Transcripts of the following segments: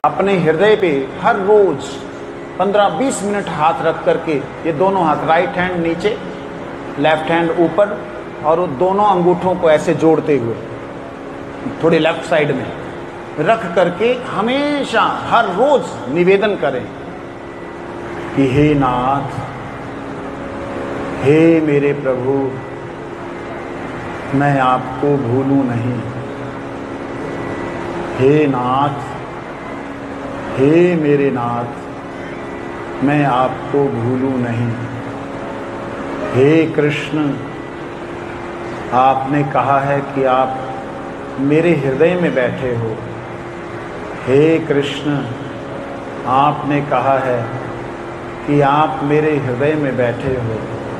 अपने हृदय पे हर रोज 15-20 मिनट हाथ रख करके, ये दोनों हाथ, राइट हैंड नीचे, लेफ्ट हैंड ऊपर, और वो दोनों अंगूठों को ऐसे जोड़ते हुए थोड़ी लेफ्ट साइड में रख करके हमेशा हर रोज निवेदन करें कि हे नाथ, हे मेरे प्रभु, मैं आपको भूलूं नहीं। हे नाथ, हे मेरे नाथ, मैं आपको भूलूं नहीं। हे कृष्ण, आपने कहा है कि आप मेरे हृदय में बैठे हो। हे कृष्ण, आपने कहा है कि आप मेरे हृदय में बैठे हो।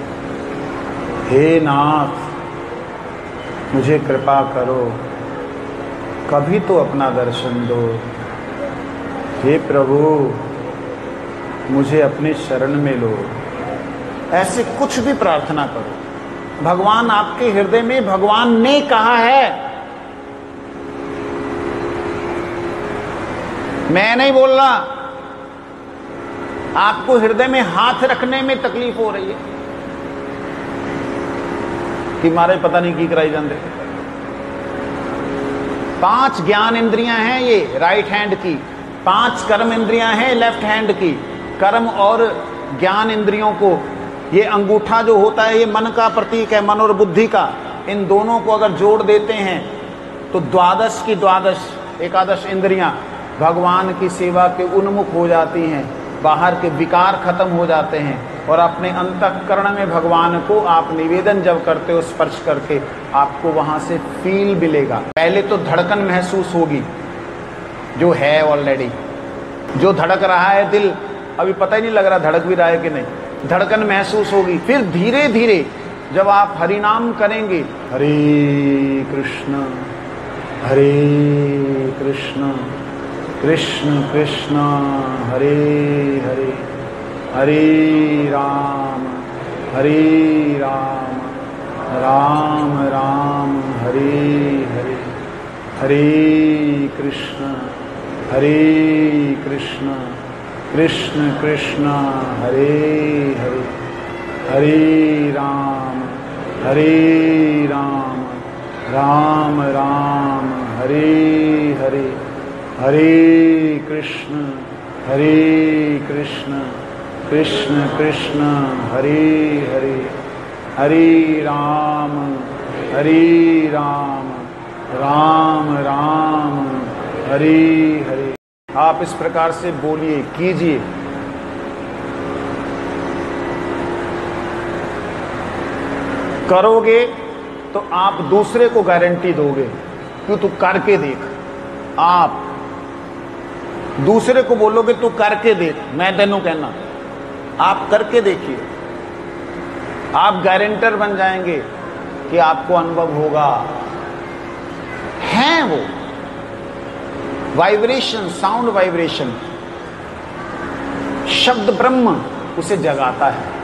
हे नाथ, मुझे कृपा करो, कभी तो अपना दर्शन दो। हे प्रभु, मुझे अपने शरण में लो। ऐसे कुछ भी प्रार्थना करो, भगवान आपके हृदय में, भगवान ने कहा है, मैं नहीं बोल रहा। आपको हृदय में हाथ रखने में तकलीफ हो रही है कि मारे पता नहीं की कराई जाते। 5 ज्ञान इंद्रियां हैं ये राइट हैंड की, 5 कर्म इंद्रियां हैं लेफ्ट हैंड की। कर्म और ज्ञान इंद्रियों को, ये अंगूठा जो होता है ये मन का प्रतीक है, मन और बुद्धि का। इन दोनों को अगर जोड़ देते हैं तो 12 की 12 एकादश इंद्रियां भगवान की सेवा के उन्मुख हो जाती हैं, बाहर के विकार खत्म हो जाते हैं, और अपने अंतःकरण में भगवान को आप निवेदन जब करते हो स्पर्श करके, आपको वहां से फील मिलेगा। पहले तो धड़कन महसूस होगी, जो है ऑलरेडी, जो धड़क रहा है दिल, अभी पता ही नहीं लग रहा धड़क भी रहा है कि नहीं, धड़कन महसूस होगी। फिर धीरे धीरे जब आप हरि नाम करेंगे, हरे कृष्ण कृष्ण कृष्ण हरे हरे, हरे राम राम राम हरे हरे, हरे कृष्ण कृष्ण कृष्ण हरे हरे, हरे राम राम राम हरे हरे, हरे कृष्ण कृष्ण कृष्ण हरे हरे, हरे राम राम राम हरे हरे। आप इस प्रकार से बोलिए, कीजिए। करोगे तो आप दूसरे को गारंटी दोगे, क्यों, तू करके देख। आप दूसरे को बोलोगे तू करके देख, मैं तेनू कहना, आप करके देखिए, आप गारंटर बन जाएंगे कि आपको अनुभव होगा। हैं वो वाइब्रेशन, साउंड वाइब्रेशन, शब्द ब्रह्म उसे जगाता है।